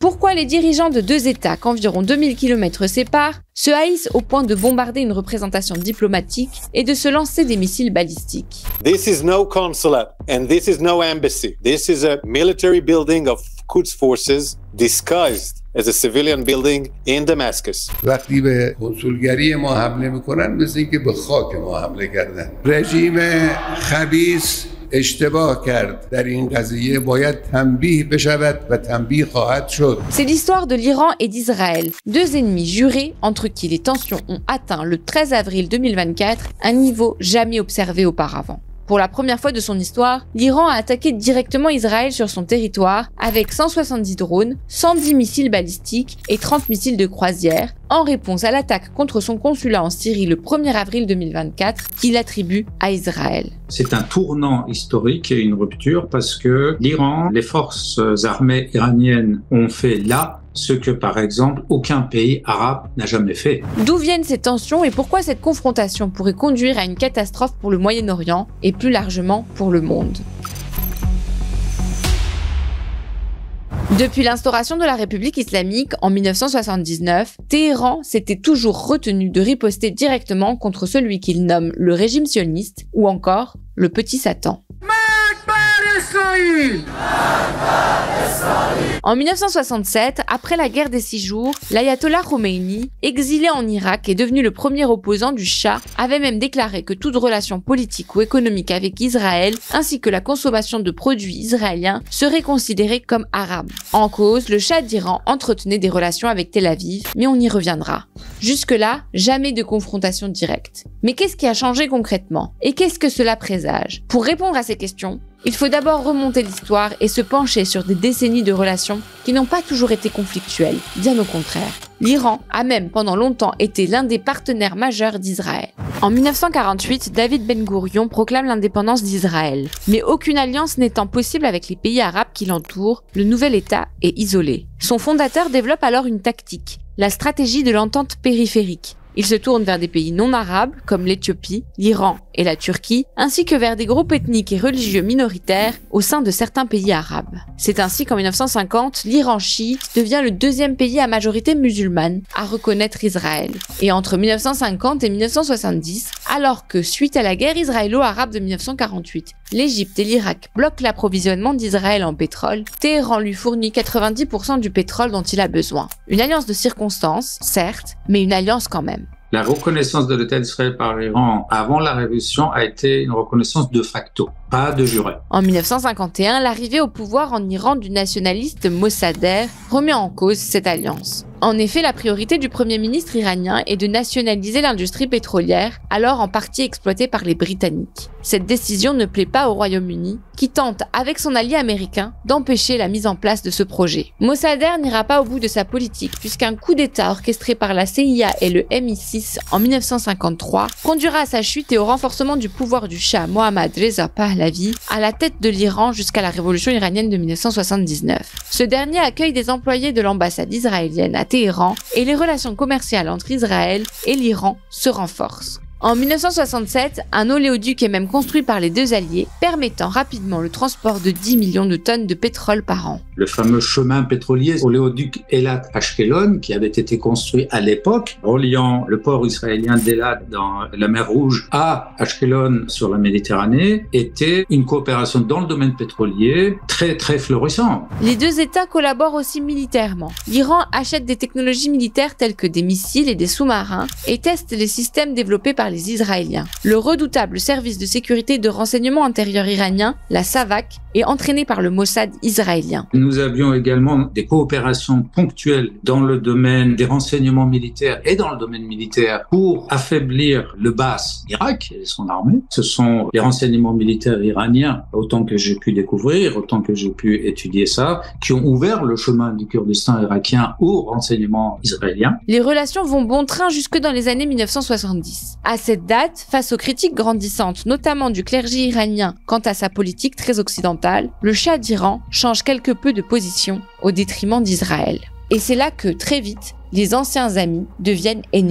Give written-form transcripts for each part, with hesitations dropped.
Pourquoi les dirigeants de deux États qu'environ 2000 km séparent se haïssent au point de bombarder une représentation diplomatique et de se lancer des missiles balistiques? This is no consulate and this is no embassy. This is a military building of Quds forces disguised as a civilian building in Damascus. وقتی به کنسولگری ما حمله میکنن مثل اینکه به خاک ما حمله کردن. رژیم خبیث اشتباه کرد. در این قضیه باید تنبیه بشود و تنبیه خواهد شد. C'est l'histoire de l'Iran et d'Israël, deux ennemis jurés entre qui les tensions ont atteint le 13 avril 2024 un niveau jamais observé auparavant. Pour la première fois de son histoire, l'Iran a attaqué directement Israël sur son territoire avec 170 drones, 110 missiles balistiques et 30 missiles de croisière en réponse à l'attaque contre son consulat en Syrie le 1er avril 2024 qu'il attribue à Israël. C'est un tournant historique et une rupture parce que l'Iran, les forces armées iraniennes ont fait là ce que, par exemple, aucun pays arabe n'a jamais fait. D'où viennent ces tensions et pourquoi cette confrontation pourrait conduire à une catastrophe pour le Moyen-Orient et plus largement pour le monde? Depuis l'instauration de la République islamique en 1979, Téhéran s'était toujours retenu de riposter directement contre celui qu'il nomme le régime sioniste ou encore le petit Satan. En 1967, après la guerre des 6 jours, l'ayatollah Khomeini, exilé en Irak et devenu le premier opposant du Shah, avait même déclaré que toute relation politique ou économique avec Israël, ainsi que la consommation de produits israéliens, serait considérée comme arabe. En cause, le Shah d'Iran entretenait des relations avec Tel Aviv, mais on y reviendra. Jusque-là, jamais de confrontation directe. Mais qu'est-ce qui a changé concrètement? Et qu'est-ce que cela présage? Pour répondre à ces questions, il faut d'abord remonter l'histoire et se pencher sur des décennies de relations qui n'ont pas toujours été conflictuelles, bien au contraire. L'Iran a même pendant longtemps été l'un des partenaires majeurs d'Israël. En 1948, David Ben Gourion proclame l'indépendance d'Israël. Mais aucune alliance n'étant possible avec les pays arabes qui l'entourent, le nouvel État est isolé. Son fondateur développe alors une tactique, la stratégie de l'entente périphérique. Il se tourne vers des pays non arabes comme l'Éthiopie, l'Iran et la Turquie, ainsi que vers des groupes ethniques et religieux minoritaires au sein de certains pays arabes. C'est ainsi qu'en 1950, l'Iran chiite devient le deuxième pays à majorité musulmane à reconnaître Israël. Et entre 1950 et 1970, alors que suite à la guerre israélo-arabe de 1948, l'Égypte et l'Irak bloquent l'approvisionnement d'Israël en pétrole, Téhéran lui fournit 90% du pétrole dont il a besoin. Une alliance de circonstances, certes, mais une alliance quand même. La reconnaissance de l'État d'Israël par l'Iran avant la Révolution a été une reconnaissance de facto, pas de jure. En 1951, l'arrivée au pouvoir en Iran du nationaliste Mossadegh remet en cause cette alliance. En effet, la priorité du Premier ministre iranien est de nationaliser l'industrie pétrolière, alors en partie exploitée par les Britanniques. Cette décision ne plaît pas au Royaume-Uni, qui tente, avec son allié américain, d'empêcher la mise en place de ce projet. Mossadegh n'ira pas au bout de sa politique, puisqu'un coup d'État orchestré par la CIA et le MI6 en 1953 conduira à sa chute et au renforcement du pouvoir du Shah Mohammad Reza Pahlavi à la tête de l'Iran jusqu'à la révolution iranienne de 1979. Ce dernier accueille des employés de l'ambassade israélienne à Téhéran et les relations commerciales entre Israël et l'Iran se renforcent. En 1967, un oléoduc est même construit par les deux alliés, permettant rapidement le transport de 10 millions de tonnes de pétrole par an. Le fameux chemin pétrolier, oléoduc Eilat-Ashkelon, qui avait été construit à l'époque, reliant le port israélien d'Eilat dans la mer Rouge à Ashkelon sur la Méditerranée, était une coopération dans le domaine pétrolier très très florissante. Les deux États collaborent aussi militairement. L'Iran achète des technologies militaires telles que des missiles et des sous-marins et teste les systèmes développés par les Israéliens. Le redoutable service de sécurité de renseignement intérieur iranien, la SAVAK, est entraîné par le Mossad israélien. Nous avions également des coopérations ponctuelles dans le domaine des renseignements militaires et dans le domaine militaire pour affaiblir le Baas Irak et son armée. Ce sont les renseignements militaires iraniens, autant que j'ai pu découvrir, autant que j'ai pu étudier ça, qui ont ouvert le chemin du Kurdistan irakien aux renseignements israéliens. Les relations vont bon train jusque dans les années 1970. À cette date, face aux critiques grandissantes, notamment du clergé iranien quant à sa politique très occidentale, le Shah d'Iran change quelque peu de position au détriment d'Israël. Et c'est là que, très vite, les anciens amis deviennent ennemis.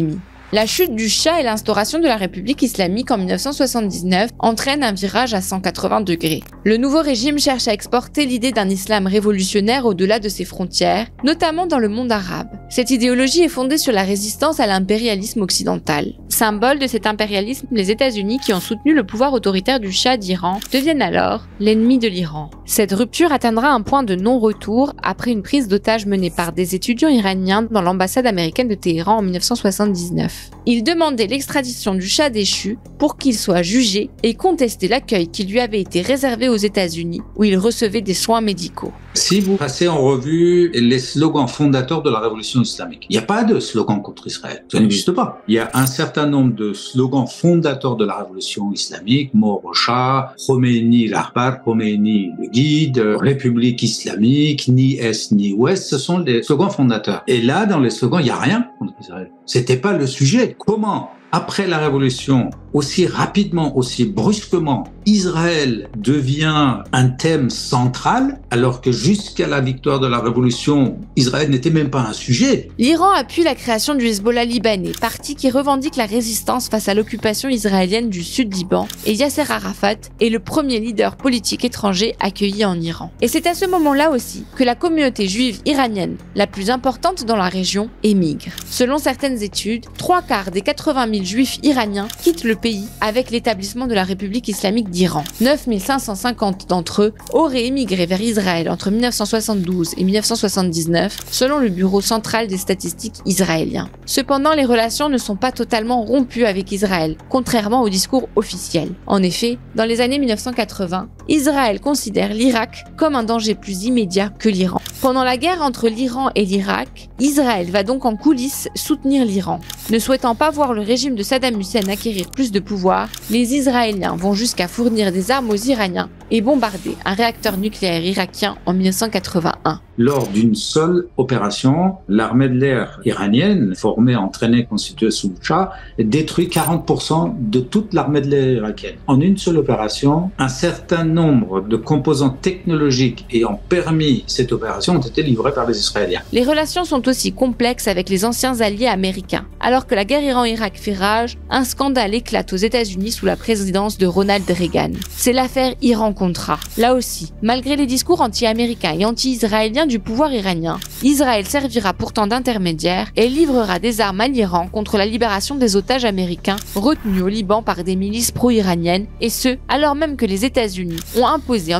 La chute du Shah et l'instauration de la République islamique en 1979 entraînent un virage à 180 degrés. Le nouveau régime cherche à exporter l'idée d'un islam révolutionnaire au-delà de ses frontières, notamment dans le monde arabe. Cette idéologie est fondée sur la résistance à l'impérialisme occidental. Symbole de cet impérialisme, les États-Unis, qui ont soutenu le pouvoir autoritaire du Shah d'Iran, deviennent alors l'ennemi de l'Iran. Cette rupture atteindra un point de non-retour après une prise d'otage menée par des étudiants iraniens dans l'ambassade américaine de Téhéran en 1979. Ils demandaient l'extradition du Shah déchu pour qu'il soit jugé et contestaient l'accueil qui lui avait été réservé aux États-Unis, où il recevait des soins médicaux. Si vous passez en revue les slogans fondateurs de la révolution islamique, il n'y a pas de slogan contre Israël. Ça n'existe pas. Il y a un certain nombre de slogans fondateurs de la révolution islamique, mort au Shah, Khomeini l'Ahbar, Khomeini le guide, République islamique, ni Est ni Ouest, ce sont des slogans fondateurs. Et là, dans les slogans, il n'y a rien contre Israël. C'était pas le sujet. Comment, après la révolution, aussi rapidement, aussi brusquement, Israël devient un thème central, alors que jusqu'à la victoire de la révolution, Israël n'était même pas un sujet. L'Iran appuie la création du Hezbollah libanais, parti qui revendique la résistance face à l'occupation israélienne du Sud-Liban, et Yasser Arafat est le premier leader politique étranger accueilli en Iran. Et c'est à ce moment-là aussi que la communauté juive iranienne, la plus importante dans la région, émigre. Selon certaines études, 3/4 des 80 000 juifs iraniens quittent le pays avec l'établissement de la République islamique d'Iran. 9 550 d'entre eux auraient émigré vers Israël entre 1972 et 1979, selon le Bureau central des statistiques israélien. Cependant, les relations ne sont pas totalement rompues avec Israël, contrairement au discours officiel. En effet, dans les années 1980, Israël considère l'Irak comme un danger plus immédiat que l'Iran. Pendant la guerre entre l'Iran et l'Irak, Israël va donc en coulisses soutenir l'Iran. Ne souhaitant pas voir le régime de Saddam Hussein acquérir plus de pouvoir, les Israéliens vont jusqu'à fournir des armes aux Iraniens et bombarder un réacteur nucléaire irakien en 1981. Lors d'une seule opération, l'armée de l'air iranienne, formée, entraînée, constituée sous le Shah, détruit 40% de toute l'armée de l'air irakienne. En une seule opération, un certain nombre de composants technologiques ayant permis cette opération ont été livrés par les Israéliens. Les relations sont aussi complexes avec les anciens alliés américains. Alors que la guerre Iran-Irak fait rage, un scandale éclate aux États-Unis sous la présidence de Ronald Reagan. C'est l'affaire Iran-Contra. Là aussi, malgré les discours anti-américains et anti-israéliens du pouvoir iranien, Israël servira pourtant d'intermédiaire et livrera des armes à l'Iran contre la libération des otages américains retenus au Liban par des milices pro-iraniennes, et ce, alors même que les États-Unis ont imposé en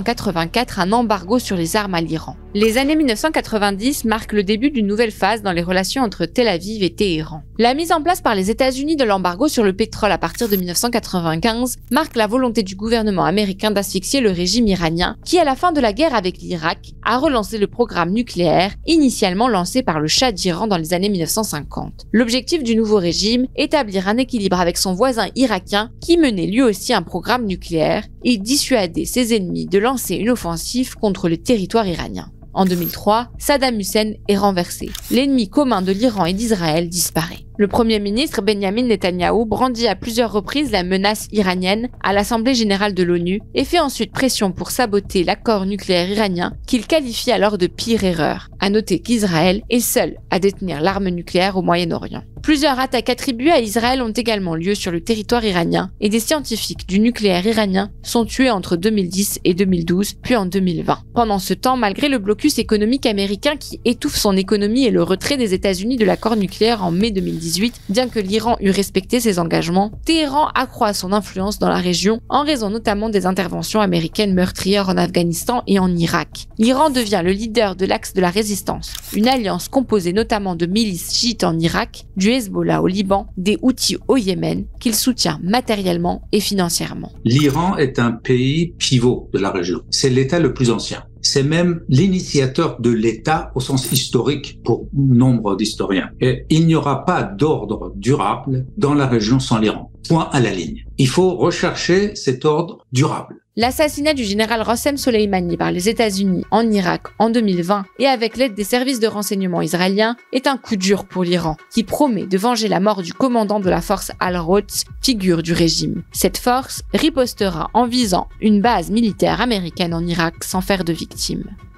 1984 un embargo sur les armes à l'Iran. Les années 1990 marquent le début d'une nouvelle phase dans les relations entre Tel Aviv et Téhéran. La mise en place par les États-Unis de l'embargo sur le pétrole à partir de 1995 marque la volonté du gouvernement américain d'asphyxier le régime iranien qui, à la fin de la guerre avec l'Irak, a relancé le programme nucléaire initialement lancé par le Shah d'Iran dans les années 1950. L'objectif du nouveau régime, établir un équilibre avec son voisin irakien qui menait lui aussi un programme nucléaire et dissuader ses ennemis de lancer une offensive contre le territoire iranien. En 2003, Saddam Hussein est renversé. L'ennemi commun de l'Iran et d'Israël disparaît. Le Premier ministre Benjamin Netanyahou brandit à plusieurs reprises la menace iranienne à l'Assemblée générale de l'ONU et fait ensuite pression pour saboter l'accord nucléaire iranien qu'il qualifie alors de pire erreur. À noter qu'Israël est seul à détenir l'arme nucléaire au Moyen-Orient. Plusieurs attaques attribuées à Israël ont également lieu sur le territoire iranien et des scientifiques du nucléaire iranien sont tués entre 2010 et 2012, puis en 2020. Pendant ce temps, malgré le blocus économique américain qui étouffe son économie et le retrait des États-Unis de l'accord nucléaire en mai 2018, bien que l'Iran eût respecté ses engagements, Téhéran accroît son influence dans la région en raison notamment des interventions américaines meurtrières en Afghanistan et en Irak. L'Iran devient le leader de l'Axe de la Résistance, une alliance composée notamment de milices chiites en Irak, du Hezbollah au Liban, des Houthis au Yémen, qu'il soutient matériellement et financièrement. L'Iran est un pays pivot de la région. C'est l'État le plus ancien. C'est même l'initiateur de l'État au sens historique pour nombre d'historiens. Et il n'y aura pas d'ordre durable dans la région sans l'Iran. Point à la ligne. Il faut rechercher cet ordre durable. L'assassinat du général Qassem Soleimani par les États-Unis en Irak en 2020 et avec l'aide des services de renseignement israéliens est un coup dur pour l'Iran, qui promet de venger la mort du commandant de la force Al-Quds, figure du régime. Cette force ripostera en visant une base militaire américaine en Irak sans faire de victimes.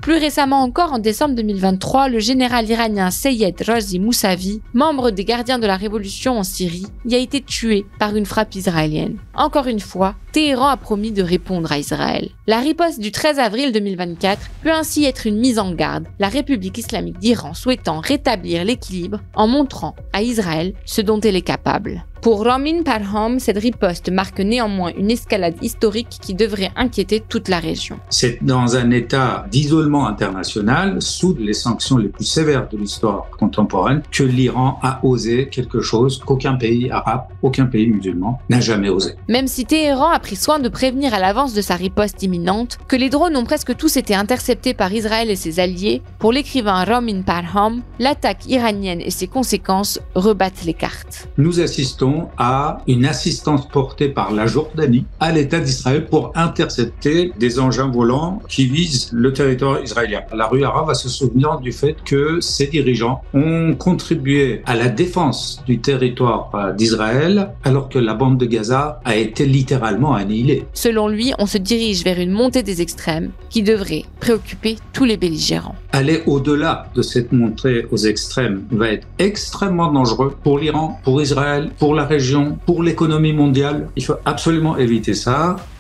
Plus récemment encore, en décembre 2023, le général iranien Seyed Razi Mousavi, membre des gardiens de la révolution en Syrie, y a été tué par une frappe israélienne. Encore une fois, Téhéran a promis de répondre à Israël. La riposte du 13 avril 2024 peut ainsi être une mise en garde, la République islamique d'Iran souhaitant rétablir l'équilibre en montrant à Israël ce dont elle est capable. Pour Ramin Parham, cette riposte marque néanmoins une escalade historique qui devrait inquiéter toute la région. C'est dans un état d'isolement international, sous les sanctions les plus sévères de l'histoire contemporaine, que l'Iran a osé quelque chose qu'aucun pays arabe, aucun pays musulman n'a jamais osé. Même si Téhéran a pris soin de prévenir à l'avance de sa riposte imminente, que les drones ont presque tous été interceptés par Israël et ses alliés, pour l'écrivain Ramin Parham, l'attaque iranienne et ses conséquences rebattent les cartes. Nous assistons à une assistance portée par la Jordanie à l'État d'Israël pour intercepter des engins volants qui visent le territoire israélien. La rue arabe va se souvenir du fait que ces dirigeants ont contribué à la défense du territoire d'Israël alors que la bande de Gaza a été littéralement annihilée. Selon lui, on se dirige vers une montée des extrêmes qui devrait préoccuper tous les belligérants. Aller au-delà de cette montée aux extrêmes va être extrêmement dangereux pour l'Iran, pour Israël, pour la région, pour l'économie mondiale. Il faut absolument éviter ça.